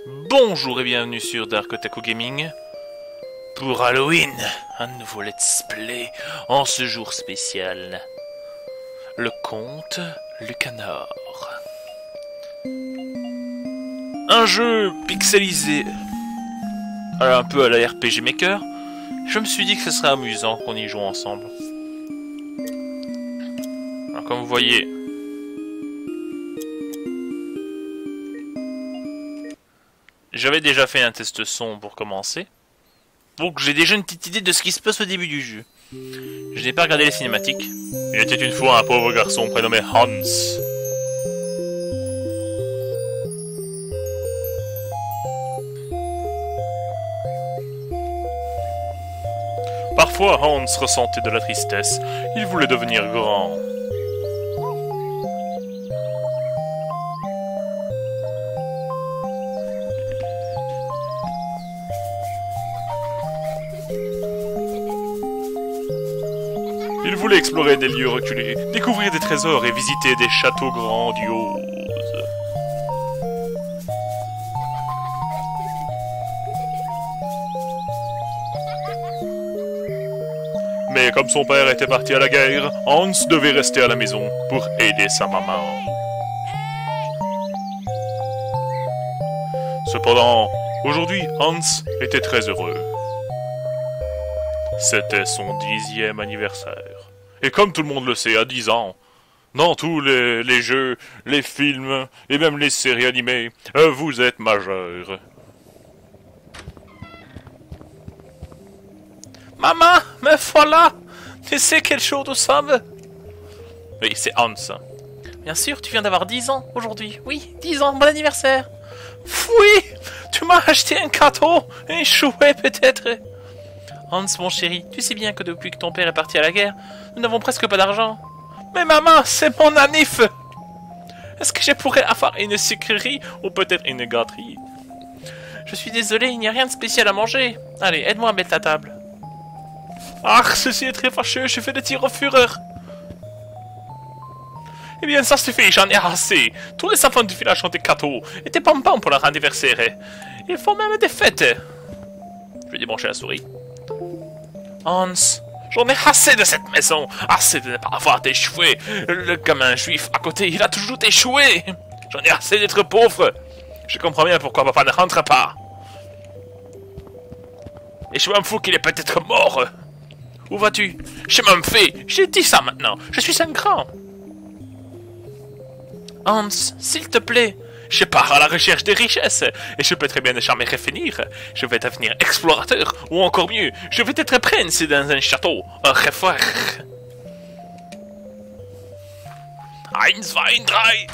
Bonjour et bienvenue sur Dark Otaku Gaming pour Halloween, un nouveau let's play en ce jour spécial. Le conte Lucanor. Un jeu pixelisé, un peu à la RPG Maker. Je me suis dit que ce serait amusant qu'on y joue ensemble. Alors, comme vous voyez, j'avais déjà fait un test son pour commencer. Donc j'ai déjà une petite idée de ce qui se passe au début du jeu. Je n'ai pas regardé les cinématiques. Il était une fois un pauvre garçon prénommé Hans. Parfois Hans ressentait de la tristesse. Il voulait devenir grand. Il voulait explorer des lieux reculés, découvrir des trésors et visiter des châteaux grandioses. Mais comme son père était parti à la guerre, Hans devait rester à la maison pour aider sa maman. Cependant, aujourd'hui, Hans était très heureux. C'était son 10e anniversaire. Et comme tout le monde le sait, à 10 ans, dans tous les jeux, les films et même les séries animées, vous êtes majeur. Maman, me voilà! Tu sais quel jour nous sommes? Oui, c'est Hans. Bien sûr, tu viens d'avoir 10 ans aujourd'hui. Oui, 10 ans, bon anniversaire. Oui, tu m'as acheté un gâteau, un jouet peut-être. Hans, mon chéri, tu sais bien que depuis que ton père est parti à la guerre, nous n'avons presque pas d'argent. Mais maman, c'est mon anniv! Est-ce que je pourrais avoir une sucrerie ou peut-être une gâterie? Je suis désolé, il n'y a rien de spécial à manger. Allez, aide-moi à mettre la table. Ah, ceci est très fâcheux, je fais des tirs au fureur. Eh bien, ça suffit, j'en ai assez. Tous les enfants du village ont des gâteaux et des bonbons pour leur anniversaire. Ils font même des fêtes. Je vais débrancher la souris. Hans, j'en ai assez de cette maison, assez de ne pas avoir d'échoué. Le gamin juif à côté, il a toujours échoué. J'en ai assez d'être pauvre. Je comprends bien pourquoi papa ne rentre pas. Et je m'en fous qu'il est peut-être mort. Où vas-tu? Je m'en fais, j'ai dit ça maintenant, je suis un grand. Hans, s'il te plaît. Je pars à la recherche des richesses, et je peux très bien ne jamais revenir. Je vais devenir explorateur, ou encore mieux, je vais être prince dans un château, un fort. Eins, zwei, drei.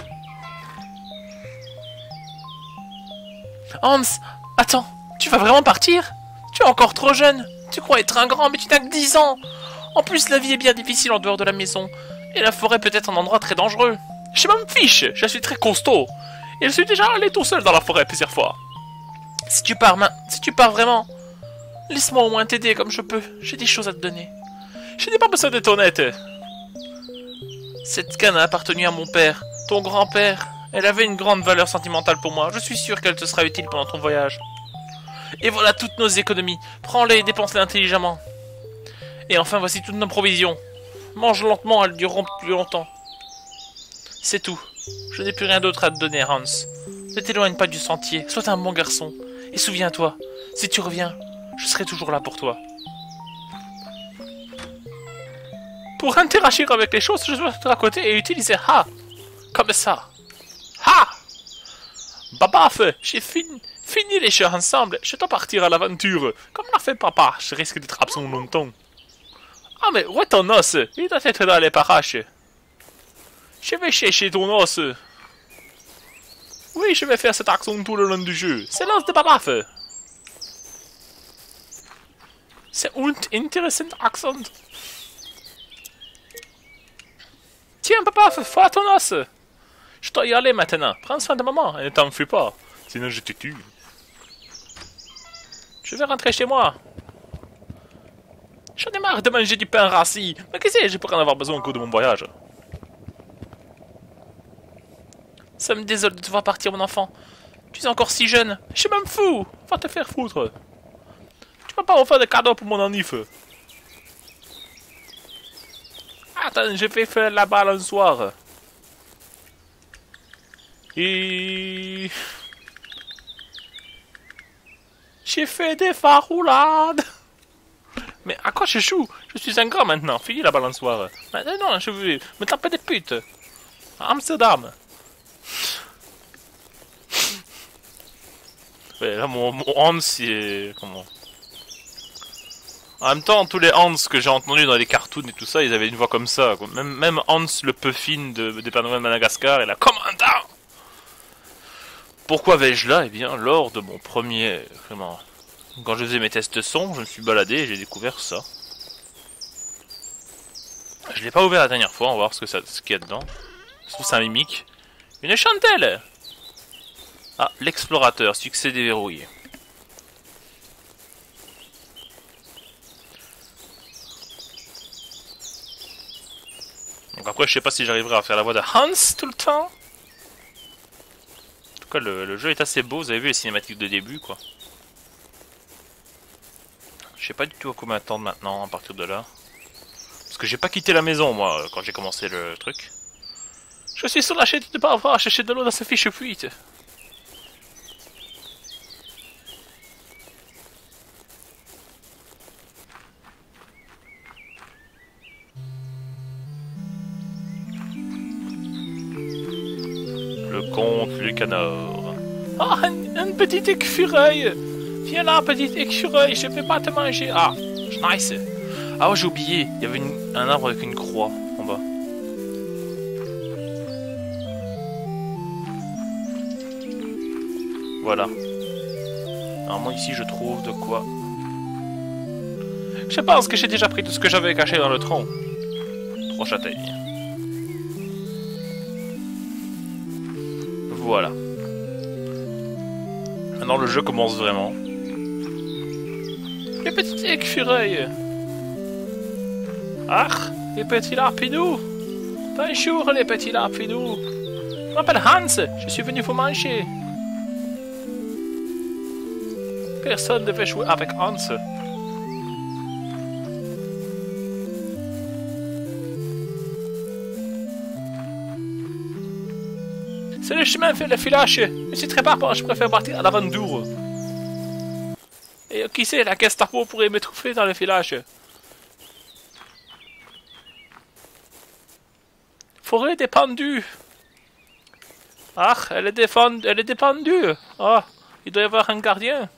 Hans, attends, tu vas vraiment partir? Tu es encore trop jeune. Tu crois être un grand, mais tu n'as que 10 ans. En plus, la vie est bien difficile en dehors de la maison, et la forêt peut être un endroit très dangereux. Je m'en fiche, je suis très costaud. Et je suis déjà allé tout seul dans la forêt plusieurs fois. Si tu pars vraiment, laisse-moi au moins t'aider comme je peux. J'ai des choses à te donner. Je n'ai pas besoin de ton aide. Cette canne a appartenu à mon père, ton grand-père. Elle avait une grande valeur sentimentale pour moi. Je suis sûr qu'elle te sera utile pendant ton voyage. Et voilà toutes nos économies. Prends-les et dépense-les intelligemment. Et enfin, voici toutes nos provisions. Mange lentement, elles dureront plus longtemps. C'est tout. Je n'ai plus rien d'autre à te donner, Hans. Ne t'éloigne pas du sentier, sois un bon garçon. Et souviens-toi, si tu reviens, je serai toujours là pour toi. Pour interagir avec les choses, je dois être à côté et utiliser Ha. Comme ça. Ha. Babaf, j'ai fini les jeux ensemble. Je dois partir à l'aventure. Comme l'a fait papa, je risque d'être absent longtemps. Ah mais où est ton os? Il doit être dans les parages. Je vais chercher ton os. Oui, je vais faire cet accent tout le long du jeu. C'est l'os de Babaf. C'est un intéressant accent. Tiens, Babaf, voilà ton os. Je dois y aller maintenant. Prends soin de maman et ne t'en fais pas. Sinon je te tue. Je vais rentrer chez moi. J'en ai marre de manger du pain rassis. Mais qu'est-ce que je pourrais en avoir besoin au cours de mon voyage? Ça me désole de te voir partir, mon enfant. Tu es encore si jeune. Je m'en fous. Va te faire foutre. Tu vas pas offrir de cadeau pour mon anniv. Attends, je vais faire la balançoire. Et... J'ai fait des faroulades. Mais à quoi je joue? Je suis un grand maintenant. Fini la balançoire. Maintenant, je vais me taper des putes. À Amsterdam. Ouais, là, mon Hans, c'est... Comment? En même temps, tous les Hans que j'ai entendus dans les cartoons et tout ça, ils avaient une voix comme ça. Même Hans le Puffin de Père Noël de Madagascar, il a commandant. Pourquoi vais-je là? Eh bien, lors de mon premier... Comment? Quand je faisais mes tests son, je me suis baladé et j'ai découvert ça. Je l'ai pas ouvert la dernière fois, on va voir ce qu'il y a dedans. Je trouve ça mimique. Une chandelle! Ah, l'explorateur, succès déverrouillé. Donc après, je sais pas si j'arriverai à faire la voix de Hans tout le temps. En tout cas, le jeu est assez beau, vous avez vu les cinématiques de début, quoi. Je sais pas du tout à combien attendre maintenant, à partir de là. Parce que j'ai pas quitté la maison, moi, quand j'ai commencé le truc. Je suis sur la chaîne de pas avoir à chercher de l'eau dans ce fichu fuite. Le comte Lucanor. Ah, un petit écureuil. Viens là, petit écureuil, je vais pas te manger. Ah, nice. Ah, j'ai oublié, il y avait un arbre avec une croix en bas. Voilà. Normalement ici je trouve de quoi. Je pense que j'ai déjà pris tout ce que j'avais caché dans le tronc. 3 châtaignes. Voilà. Maintenant le jeu commence vraiment. Les petits écureuils. Ah, les petits lapidous. Bonjour les petits lapidous. Je m'appelle Hans, je suis venu vous manger. Personne ne devait jouer avec Hans. C'est le chemin vers le village. Je suis très barbare, je préfère partir à l'aventure. Et qui sait, la Gestapo pourrait me trouver dans le village. Forêt des pendus. Ah, elle est dépendue. Ah, il doit y avoir un gardien.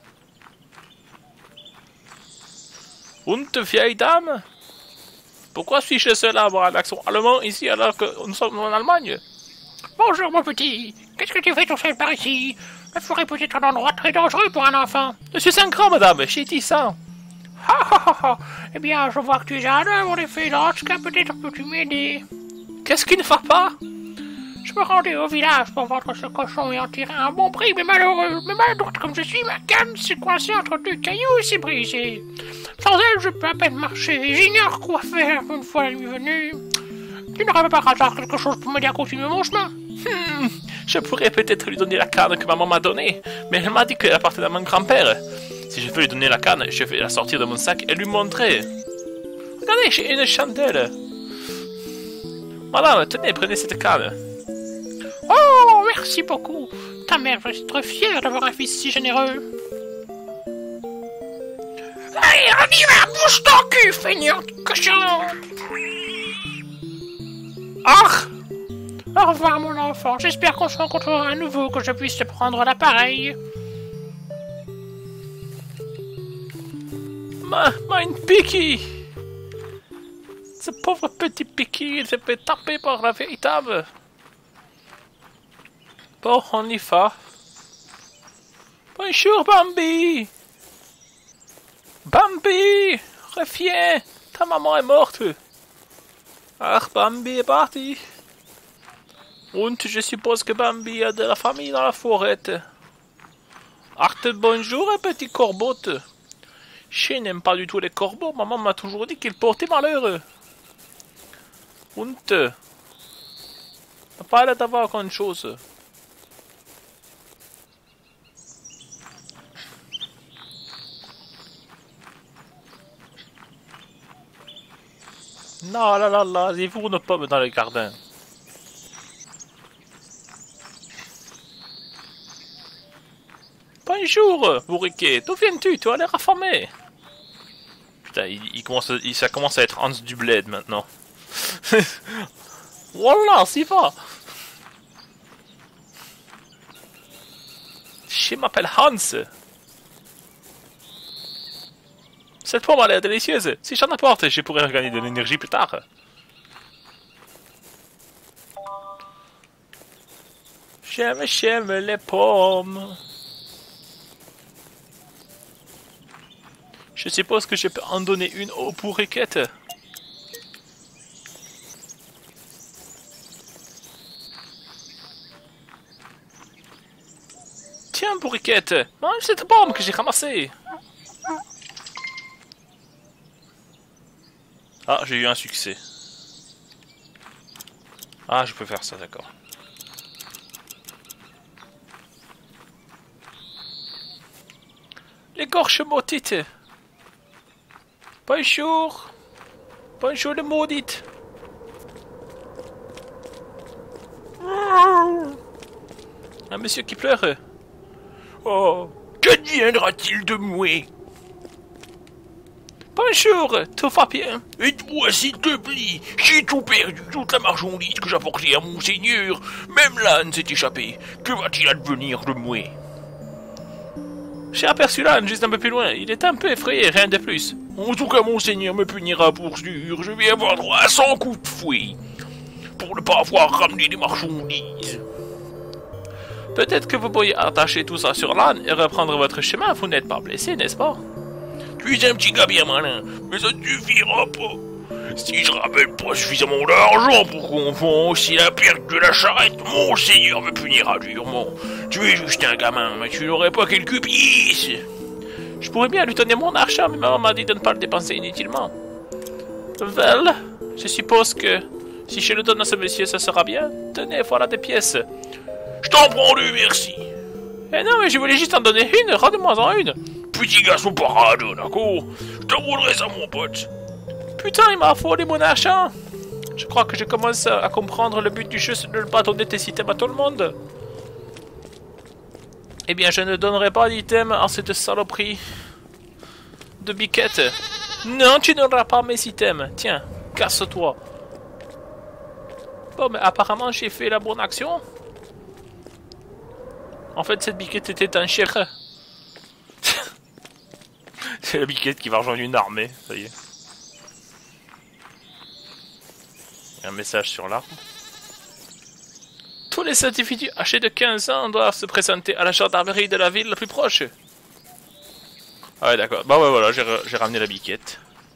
Und vieille dame. Pourquoi suis-je seul à avoir un accent allemand ici alors que nous sommes en Allemagne? Bonjour mon petit. Qu'est-ce que tu fais tout seul par ici? La forêt peut être un endroit très dangereux pour un enfant. Je suis un grand, madame, j'ai dit ça. Ha ha ha ha. Eh bien, je vois que tu es un homme, en effet. Dans ce cas, peut-être peux-tu m'aider. Qu'est-ce qui ne va pas? Je me rendais au village pour vendre ce cochon et en tirer un bon prix, mais maladroite comme je suis, ma canne s'est coincée entre deux cailloux et s'est brisée. Sans elle, je peux à peine marcher. J'ignore quoi faire une fois la nuit venue. Tu n'aurais pas par hasard quelque chose pour m'aider à continuer mon chemin? Je pourrais peut-être lui donner la canne que maman m'a donnée, mais elle m'a dit qu'elle appartenait à mon grand-père. Si je veux lui donner la canne, je vais la sortir de mon sac et lui montrer. Regardez, j'ai une chandelle. Madame, tenez, prenez cette canne. Oh, merci beaucoup. Ta mère va être fière d'avoir un fils si généreux. Allez, on y va, bouge ton cul, feignant de cochon. Ah! Au revoir, mon enfant. J'espère qu'on se rencontrera à nouveau, que je puisse te prendre l'appareil. Mein Picky! Ce pauvre petit Picky, il s'est fait taper par la véritable. Bon, on y va. Bonjour, Bambi! Bambi! Reviens! Ta maman est morte! Ach, Bambi est parti! Und je suppose que Bambi a de la famille dans la forêt. Ach, bonjour, petit corbeau! Je n'aime pas du tout les corbeaux, maman m'a toujours dit qu'ils portaient malheur. Und pas l'air d'avoir grande chose. Non, là, là, là, il vous nos pommes dans le jardin. Bonjour, bourriquet. D'où viens-tu? Tu as l'air affamé. Putain, ça commence à être Hans du Bled maintenant. Voilà, s'y va. Je m'appelle Hans. Cette pomme a l'air délicieuse. Si j'en apporte, je pourrais regagner de l'énergie plus tard. J'aime les pommes. Je suppose que je peux en donner une aux bourriquettes. Tiens, bourriquette, mange cette pomme que j'ai ramassée. Ah, j'ai eu un succès. Ah, je peux faire ça, d'accord. L'écorche maudite. Bonjour. Bonjour les maudites. Un monsieur qui pleure. Oh, qu'adviendra-t-il de moi? Bonjour, tout va bien? Aide-moi s'il te plaît, j'ai tout perdu, toute la marchandise que j'apportais à mon seigneur. Même l'âne s'est échappé. Que va-t-il advenir de moi? J'ai aperçu l'âne juste un peu plus loin. Il est un peu effrayé, rien de plus. En tout cas, mon seigneur me punira pour sûr. Je vais avoir droit à 100 coups de fouet pour ne pas avoir ramené des marchandises. Peut-être que vous pourriez attacher tout ça sur l'âne et reprendre votre chemin. Vous n'êtes pas blessé, n'est-ce pas? Tu es un petit gars bien malin, mais ça ne suffira pas. Si je ramène pas suffisamment d'argent pour compenser la perte de la charrette, mon seigneur me punira durement. Tu es juste un gamin, mais tu n'aurais pas quelques pièces. Je pourrais bien lui donner mon argent, mais maman m'a dit de ne pas le dépenser inutilement. Well, je suppose que si je le donne à ce monsieur, ça sera bien. Tenez, voilà des pièces. Je t'en prends deux, merci. Eh non, mais je voulais juste en donner une, rends-moi-en une. Petit garçon parade, d'accord? Je t'enroulerai ça, mon pote. Putain, il m'a volé mon argent. Je crois que je commence à comprendre le but du jeu, c'est de ne pas donner tes items à tout le monde. Eh bien, je ne donnerai pas d'items à cette saloperie de biquette. Non, tu n'auras pas mes items. Tiens, casse-toi. Bon, mais apparemment, j'ai fait la bonne action. En fait, cette biquette était un chèque. C'est la biquette qui va rejoindre une armée, ça y est. Il y a un message sur l'arbre. Tous les individus âgés de 15 ans doivent se présenter à la gendarmerie de la ville la plus proche. Ah ouais, d'accord. Bah ouais, voilà, j'ai ramené la biquette.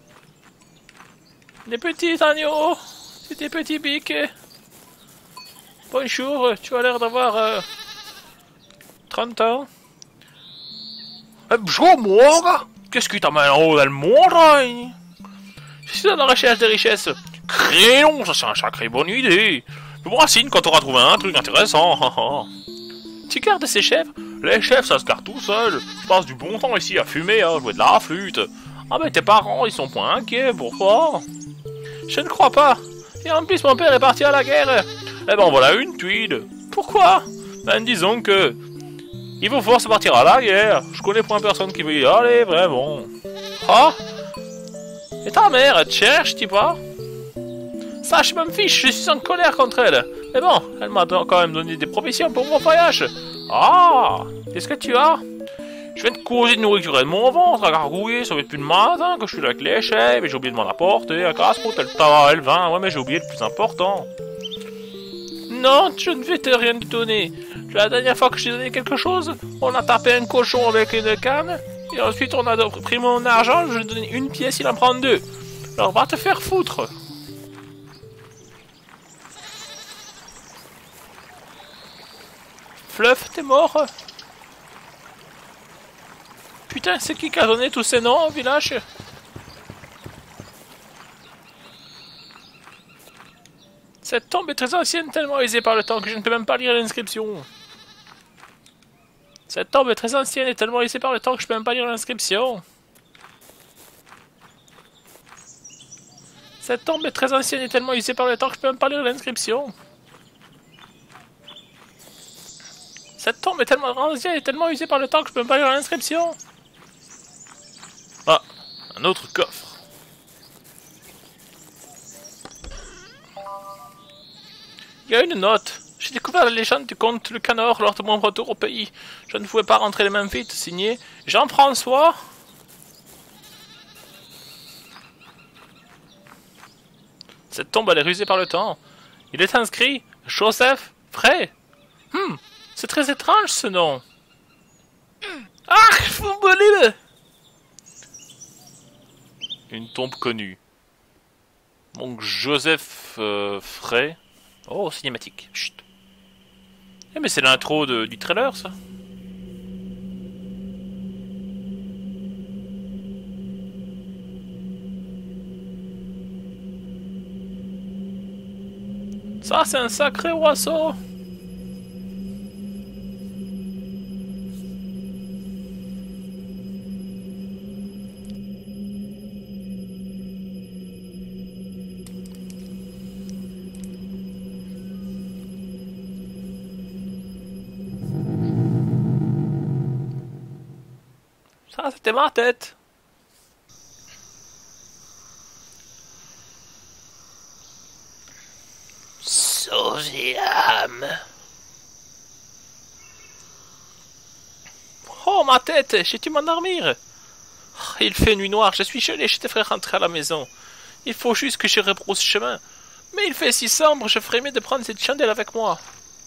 Les petits agneaux, c'est des petits biquets. Bonjour, tu as l'air d'avoir 30 ans. Bonjour, moi. Qu'est-ce que t'amènes en haut dans le monde? Je suis à la recherche de richesses. Crénon, ça c'est un sacré bonne idée. Fais-moi signe quand t'auras trouvé un truc intéressant. Tu gardes ces chèvres? Les chefs, ça se garde tout seul. Je passe du bon temps ici à fumer, à jouer de la flûte. Ah mais tes parents, ils sont point inquiets, pourquoi? Je ne crois pas. Et en plus, mon père est parti à la guerre. Eh ben voilà une tuile. Pourquoi? Ben disons que... il vous force à partir à la guerre. Je connais point personne qui veut y aller, vraiment. Ah? Et ta mère, elle te cherche, tu vois? Ça, je me fiche, je suis en colère contre elle. Mais bon, elle m'a quand même donné des provisions pour mon voyage. Ah! Qu'est-ce que tu as? Je viens de causer de nourriture et de mon ventre à gargouiller, ça fait depuis le matin que je suis là avec les chèvres et j'ai oublié de m'en apporter. À casse-croûte, le tabac et le vin, ouais mais j'ai oublié le plus important. Non, je ne vais te rien te donner. La dernière fois que je t'ai donné quelque chose, on a tapé un cochon avec une canne, et ensuite on a pris mon argent, je lui ai donné une pièce, il en prend deux. Alors va te faire foutre. Fluff, t'es mort? Putain, c'est qui a donné tous ces noms au village? Cette tombe est très ancienne, tellement usée par le temps que je ne peux même pas lire l'inscription. Cette tombe est très ancienne et tellement usée par le temps que je peux même pas lire l'inscription. Cette tombe est très ancienne et tellement usée par le temps que je peux même pas lire l'inscription. Cette tombe est tellement ancienne et tellement usée par le temps que je peux même pas lire l'inscription. Ah, un autre coffre. Il y a une note. J'ai découvert la légende du comte Lucanor lors de mon retour au pays. Je ne pouvais pas rentrer les mains vides. Signé Jean-François. Cette tombe elle est rusée par le temps. Il est inscrit Joseph Frey. C'est très étrange ce nom. Ah, Fumbolil. Une tombe connue. Donc Joseph Frey. Oh, cinématique. Chut. Eh mais c'est l'intro du trailer ça. Ça c'est un sacré oiseau. Ça c'était ma tête. Sauvez l'âme. Oh ma tête, j'ai dû m'endormir. Il fait nuit noire, je suis gelé, je devrais rentrer à la maison. Il faut juste que je rebrousse chemin. Mais il fait si sombre, je ferais mieux de prendre cette chandelle avec moi.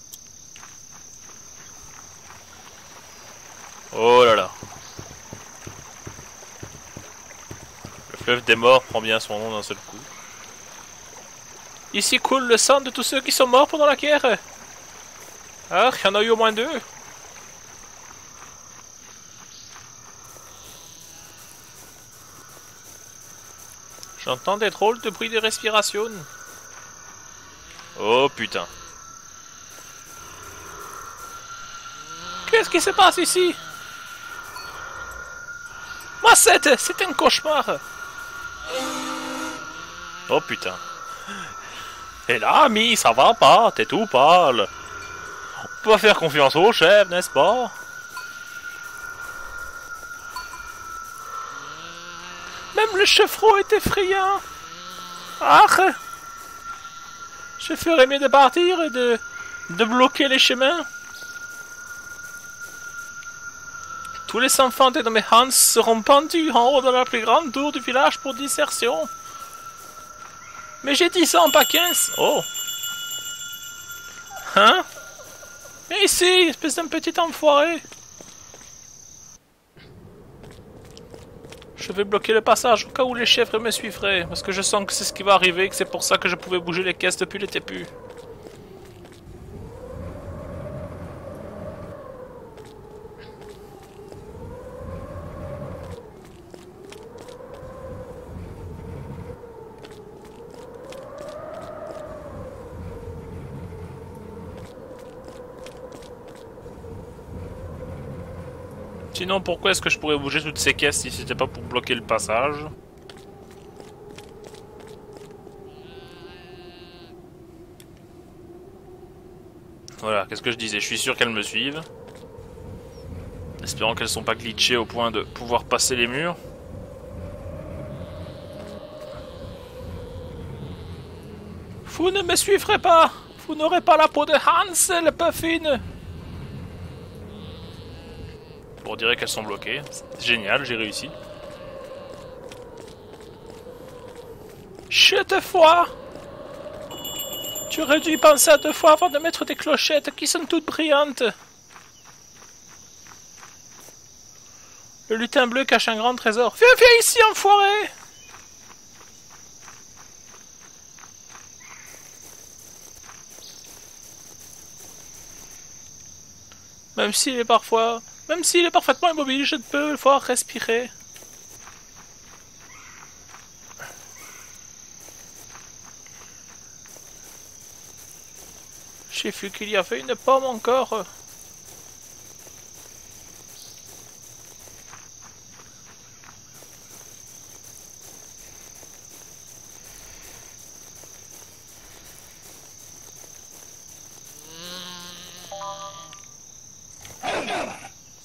Oh là là. Le fleuve des morts prend bien son nom d'un seul coup. Ici coule le sang de tous ceux qui sont morts pendant la guerre. Ah, il y en a eu au moins 2. J'entends des drôles de bruits de respiration. Oh putain. Qu'est-ce qui se passe ici? Massette, c'est un cauchemar. Oh putain. Et là, ami, ça va pas, t'es tout pâle. On peut pas faire confiance au chef, n'est-ce pas? Même le chevreau est effrayant. Ah, je ferais mieux de partir et de bloquer les chemins. Tous les enfants dénommés Hans seront pendus en haut de la plus grande tour du village pour dissertion. Mais j'ai 10 ans, pas 15. Oh. Hein? Mais ici, espèce d'un petit enfoiré. Je vais bloquer le passage au cas où les chèvres me suivraient. Parce que je sens que c'est ce qui va arriver et que c'est pour ça que je pouvais bouger les caisses depuis le début. Sinon, pourquoi est-ce que je pourrais bouger toutes ces caisses si c'était pas pour bloquer le passage? Voilà, qu'est-ce que je disais? Je suis sûr qu'elles me suivent. Espérant qu'elles sont pas glitchées au point de pouvoir passer les murs. Vous ne me suivrez pas! Vous n'aurez pas la peau de Hans, le puffin! On dirait qu'elles sont bloquées. C'est génial, j'ai réussi. Je te vois! Tu aurais dû y penser à 2 fois avant de mettre des clochettes qui sont toutes brillantes. Le lutin bleu cache un grand trésor. Viens, viens ici, enfoiré! Même s'il est parfaitement immobile, je ne peux le voir respirer. J'ai vu qu'il y avait une pomme encore.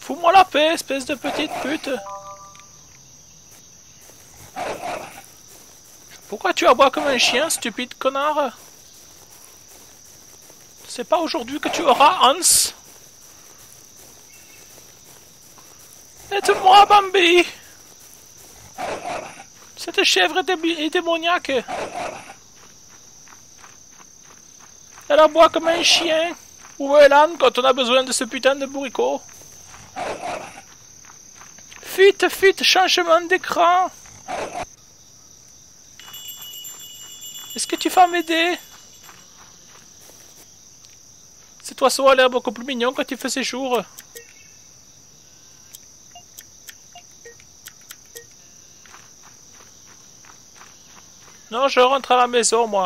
Fous-moi la paix, espèce de petite pute. Pourquoi tu aboies comme un chien, stupide connard? C'est pas aujourd'hui que tu auras, Hans. Aide-moi, Bambi. Cette chèvre est démoniaque. Elle aboie comme un chien. Où est l'âne quand on a besoin de ce putain de bourricot? Vite, vite, changement d'écran. Est-ce que tu vas m'aider? Cet oiseau a l'air beaucoup plus mignon quand il faisait jour. Non, je rentre à la maison, moi.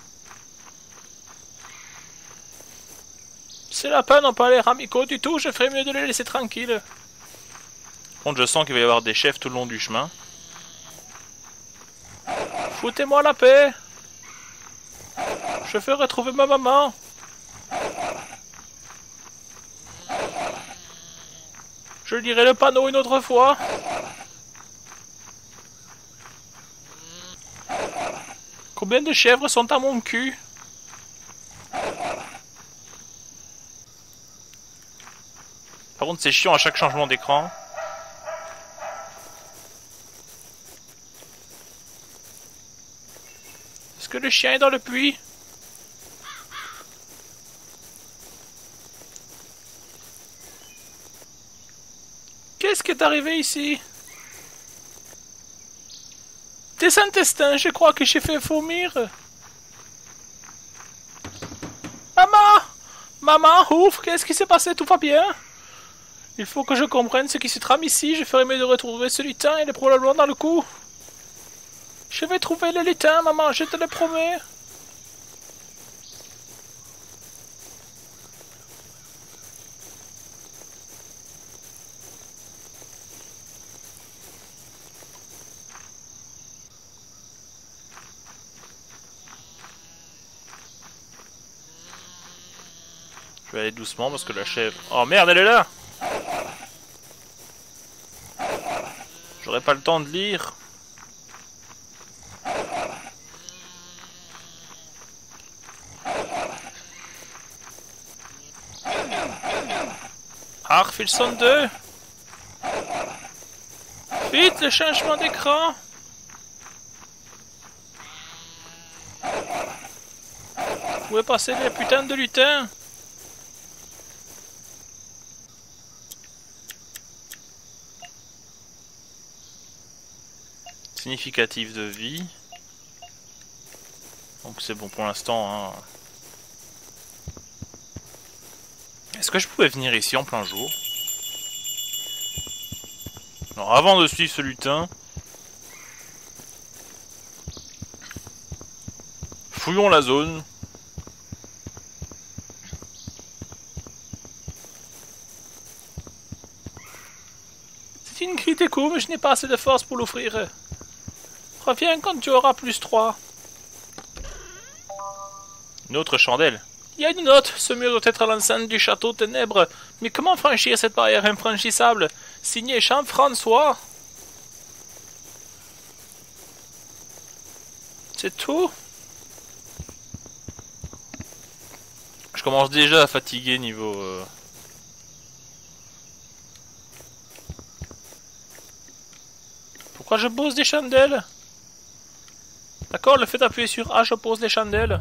Ces lapins n'ont pas l'air amicaux du tout, je ferais mieux de les laisser tranquilles. Par contre, je sens qu'il va y avoir des chefs tout le long du chemin. Foutez-moi la paix. Je veux retrouver ma maman. Je lirai le panneau une autre fois. Combien de chèvres sont à mon cul? Par contre, c'est chiant à chaque changement d'écran. Est-ce que le chien est dans le puits? Qu'est-ce qui est arrivé ici? Des intestins, je crois que j'ai fait vomir. Maman! Maman, ouvre, qu'est-ce qui s'est passé? Tout va bien? Il faut que je comprenne ce qui se trame ici. Je ferai mieux de retrouver ce lutin, il est probablement dans le coup. Je vais trouver le lutin, maman, je te le promets. Je vais aller doucement parce que la chèvre... Oh merde, elle est là! J'aurais pas le temps de lire. Arfilson 2. Vite, le changement d'écran. Où est passé les putains de lutins? Significatif de vie. Donc c'est bon pour l'instant. Hein. Est-ce que je pouvais venir ici en plein jour? Alors avant de suivre ce lutin, fouillons la zone. C'est une grille d'écho, mais je n'ai pas assez de force pour l'ouvrir. Reviens quand tu auras plus 3. Une autre chandelle. Il y a une note. Ce mur doit être l'enceinte du château Ténèbres. Mais comment franchir cette barrière infranchissable? Signé Jean-François. C'est tout? Je commence déjà à fatiguer niveau... Pourquoi je pose des chandelles? D'accord, le fait d'appuyer sur A, je pose les chandelles.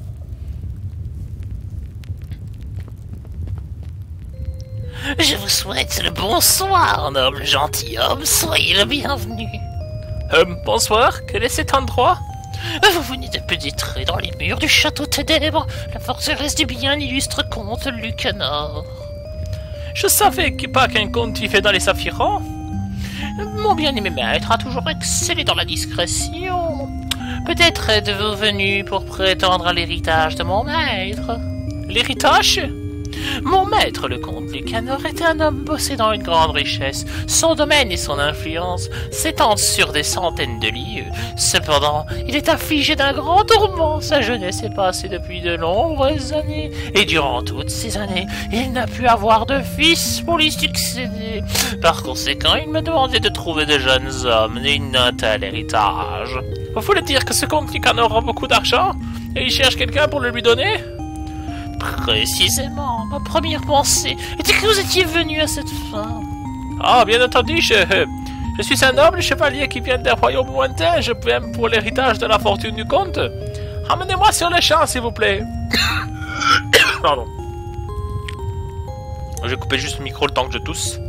Je vous souhaite le bonsoir, noble gentilhomme. Soyez le bienvenu. Bonsoir, quel est cet endroit? Vous venez de pénétrer dans les murs du château Ténèbres, la forteresse du bien illustre comte Lucanor. Je savais pas qu'un comte vivait dans les Saphirans. Mon bien-aimé maître a toujours excellé dans la discrétion. Peut-être êtes-vous venu pour prétendre à l'héritage de mon maître. L'héritage? Mon maître, le comte Lucanor, était un homme possédant une grande richesse. Son domaine et son influence s'étendent sur des centaines de lieues. Cependant, il est affligé d'un grand tourment. Sa jeunesse est passée depuis de nombreuses années, et durant toutes ces années, il n'a pu avoir de fils pour lui succéder. Par conséquent, il me demandait de trouver de jeunes hommes dignes d'un tel héritage. Vous voulez dire que ce comte Lucanor a beaucoup d'argent, et il cherche quelqu'un pour le lui donner? Précisément, ma première pensée était que vous étiez venu à cette fin. Ah, bien entendu, je suis un noble chevalier qui vient des royaumes lointains. Je viens pour l'héritage de la fortune du comte. Amenez-moi sur les champs, s'il vous plaît. Pardon. Je vais couper juste le micro le temps que je tousse.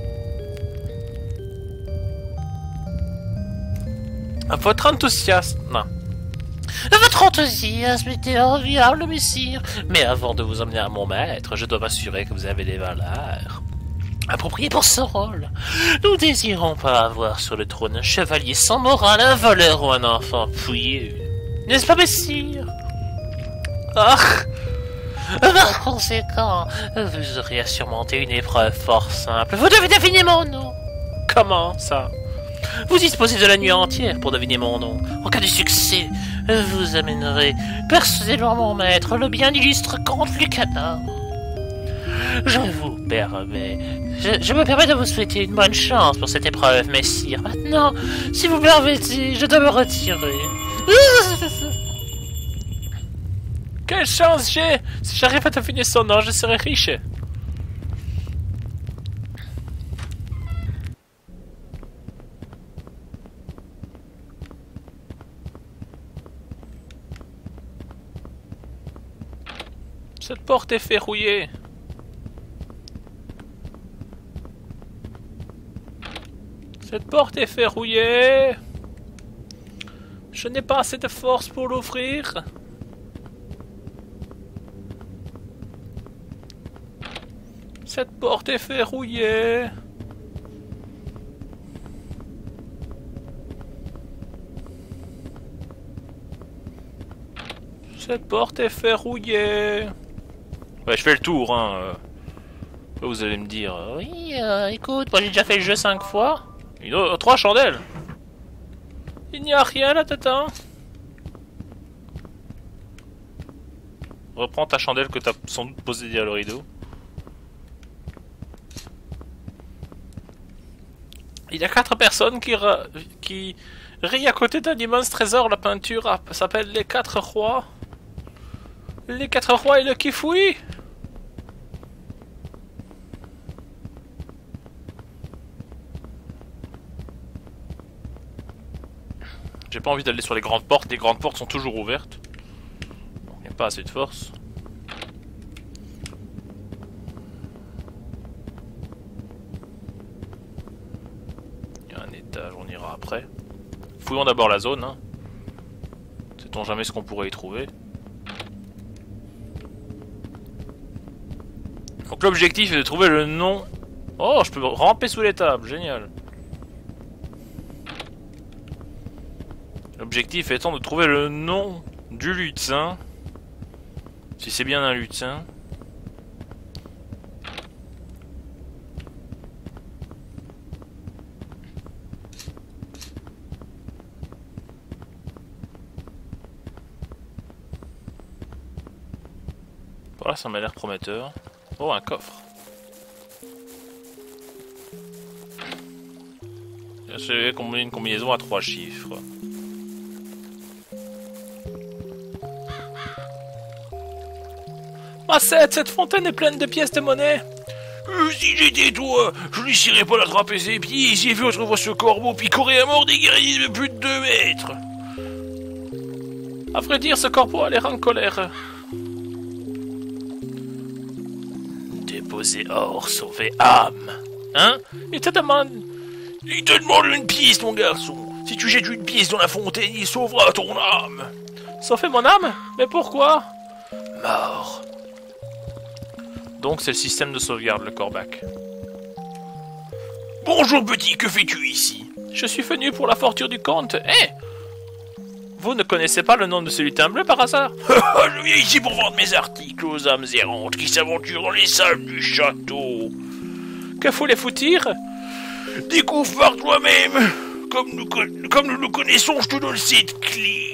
Votre enthousiasme... Non. Votre enthousiasme était enviable, messire. Mais avant de vous emmener à mon maître, je dois m'assurer que vous avez des valeurs appropriées pour ce rôle. Nous désirons pas avoir sur le trône un chevalier sans morale, un voleur ou un enfant pouilleux. N'est-ce pas, messire? Ah! Par conséquent, vous aurez à surmonter une épreuve fort simple. Vous devez deviner mon nom. Comment ça? Vous disposez de la nuit entière pour deviner mon nom. En cas de succès, vous amènerez personnellement mon maître, le bien illustre comte Lucanor. Je me permets de vous souhaiter une bonne chance pour cette épreuve, messire. Maintenant, si vous me permettez, je dois me retirer. Quelle chance j'ai! Si j'arrive à deviner son nom, je serai riche. Cette porte est verrouillée. Cette porte est verrouillée. Je n'ai pas assez de force pour l'ouvrir. Cette porte est verrouillée. Cette porte est verrouillée. Ouais, je fais le tour, hein. Vous allez me dire... Oui, écoute, moi j'ai déjà fait le jeu 5 fois. 3 chandelles. Il n'y a rien là-dedans. Reprends ta chandelle que t'as sans doute posée derrière le rideau. Il y a 4 personnes qui rient à côté d'un immense trésor. La peinture s'appelle Les 4 Rois. Les 4 Rois et le Kifouï. J'ai pas envie d'aller sur les grandes portes. Les grandes portes sont toujours ouvertes. Il n'y a pas assez de force. Il y a un étage, on ira après. Fouillons d'abord la zone. Hein. Sait-on jamais ce qu'on pourrait y trouver. Donc l'objectif est de trouver le nom... Oh, je peux ramper sous les tables, génial. L'objectif étant de trouver le nom du lutin. Si c'est bien un lutin. Voilà, ça m'a l'air prometteur. Oh, un coffre. J'ai une combinaison à 3 chiffres. Macette, cette fontaine est pleine de pièces de monnaie. Si j'étais toi, je n'essayerais pas d'attraper ses pieds. J'ai vu autrefois ce corbeau picorer à mort des guerriers de plus de 2 mètres. À vrai dire, ce corbeau a l'air en colère. Déposer or, sauver âme. Hein? Il te demande une pièce, mon garçon. Si tu jettes une pièce dans la fontaine, il sauvera ton âme. Sauver mon âme? Mais pourquoi? Mort. Donc c'est le système de sauvegarde, le corbac. Bonjour petit, que fais-tu ici? Je suis venu pour la fortune du comte. Vous ne connaissez pas le nom de ce lutin bleu par hasard? Je viens ici pour vendre mes articles aux âmes errantes qui s'aventurent dans les salles du château. Que voulez-vous-dire? Découvre par toi-même. Comme nous le connaissons, je te donne cette clé.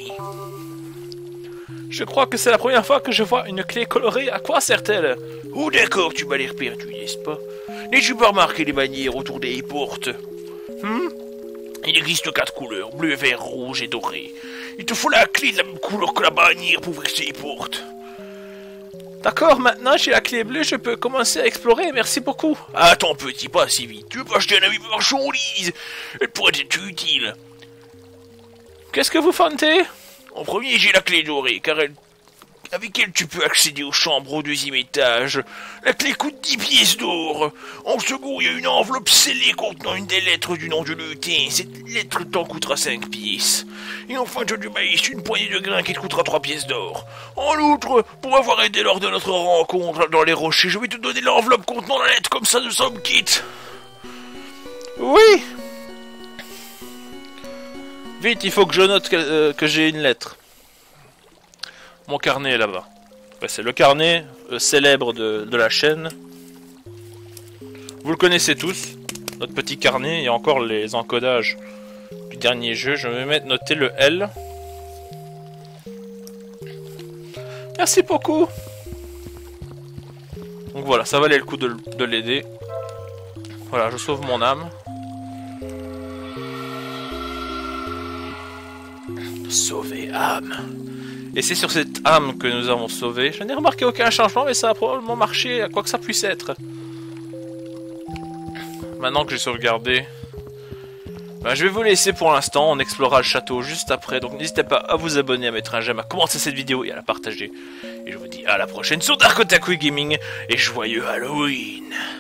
Je crois que c'est la première fois que je vois une clé colorée. À quoi sert-elle? Oh d'accord, tu m'as l'air perdu, n'est-ce pas? N'as-tu pas remarqué les bannières autour des portes? Il existe 4 couleurs, bleu, vert, rouge et doré. Il te faut la clé de la même couleur que la bannière pour ouvrir ces portes. D'accord, maintenant j'ai la clé bleue, je peux commencer à explorer, merci beaucoup. Attends petit, pas si vite. Tu veux pas acheter un ami de marchandise? Elle pourrait être utile. Qu'est-ce que vous fantez? En premier, j'ai la clé dorée, car avec elle tu peux accéder aux chambres au 2e étage. La clé coûte 10 pièces d'or. En second, il y a une enveloppe scellée contenant une des lettres du nom du lutin. Cette lettre t'en coûtera 5 pièces. Et enfin, tu as du maïs, une poignée de grains qui te coûtera 3 pièces d'or. En outre, pour avoir aidé lors de notre rencontre dans les rochers, je vais te donner l'enveloppe contenant la lettre, comme ça nous sommes quittes. Oui. Vite, il faut que je note que j'ai une lettre. Mon carnet est là-bas. Ouais, c'est le carnet célèbre de la chaîne. Vous le connaissez tous. Notre petit carnet. Il y a encore les encodages du dernier jeu. Je vais mettre noter le L. Merci beaucoup. Donc voilà, ça valait le coup de l'aider. Voilà, je sauve mon âme. Sauver âme. Et c'est sur cette âme que nous avons sauvé. Je n'ai remarqué aucun changement, mais ça a probablement marché, à quoi que ça puisse être. Maintenant que j'ai sauvegardé, je vais vous laisser pour l'instant. On explorera le château juste après. Donc n'hésitez pas à vous abonner, à mettre un j'aime, à commenter cette vidéo et à la partager. Et je vous dis à la prochaine sur Dark Otaku Gaming. Et joyeux Halloween!